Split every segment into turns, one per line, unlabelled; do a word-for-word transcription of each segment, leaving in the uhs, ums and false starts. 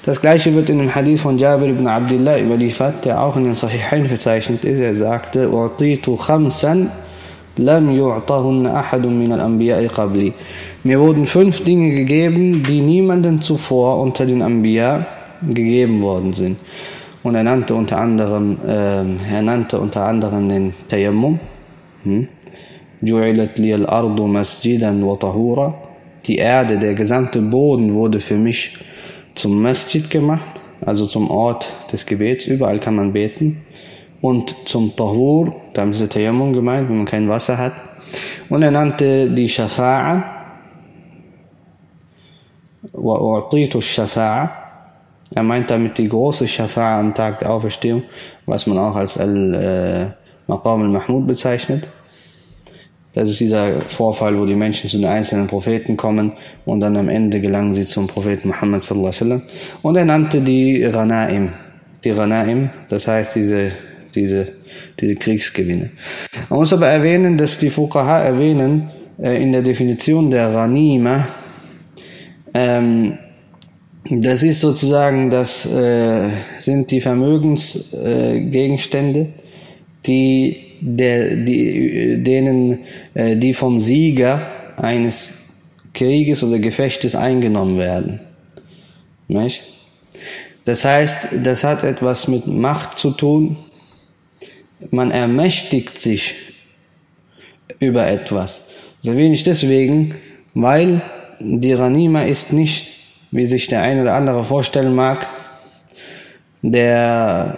Das gleiche wird in dem Hadith von Jabir ibn Abdullah überliefert, der auch in den Sahihain verzeichnet ist. Er sagte: "U'titu khamsan lam yu'tahunna ahadun min al-anbiya'i qabli." Mir wurden fünf Dinge gegeben, die niemandem zuvor unter den Anbiya gegeben worden sind. Und er nannte unter anderem, äh, er nannte unter anderem den Tayammum. Hm? Ju'ilat li al-ardu masjidan wa tahura. Die Erde, der gesamte Boden wurde für mich zum Masjid gemacht, also zum Ort des Gebets. Überall kann man beten. Und zum Tahur, damit ist der Tayammum gemeint, wenn man kein Wasser hat. Und er nannte die Shafa'a. Wa u'titu Shafa'a. Er meint damit die große Shafa'a am Tag der Auferstehung, was man auch als Al-Maqam al-Mahmud bezeichnet. Das ist dieser Vorfall, wo die Menschen zu den einzelnen Propheten kommen und dann am Ende gelangen sie zum Propheten Muhammad sallallahu alaihi wasallam. Und er nannte die Ghanaim. Die Ghanaim, das heißt diese, diese, diese Kriegsgewinne. Man muss aber erwähnen, dass die Fuqaha erwähnen, äh, in der Definition der Ghanima, ähm, das ist sozusagen, das äh, sind die Vermögensgegenstände, äh, die Der, die, denen äh, die vom Sieger eines Krieges oder Gefechtes eingenommen werden. Nicht? Das heißt, das hat etwas mit Macht zu tun. Man ermächtigt sich über etwas. So wenig deswegen, weil die Ghanima ist nicht, wie sich der eine oder andere vorstellen mag, der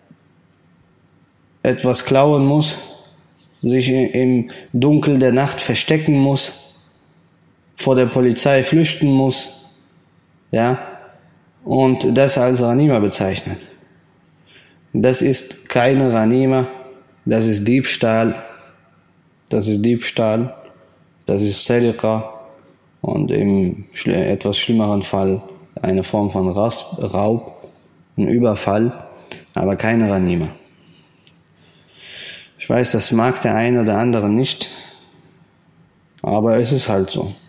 etwas klauen muss, sich im Dunkel der Nacht verstecken muss, vor der Polizei flüchten muss, ja, und das als Ghanima bezeichnet. Das ist keine Ghanima, das ist Diebstahl, das ist Diebstahl, das ist Sariqa und im etwas schlimmeren Fall eine Form von Raub, ein Überfall, aber keine Ghanima. Ich weiß, das mag der eine oder andere nicht, aber es ist halt so.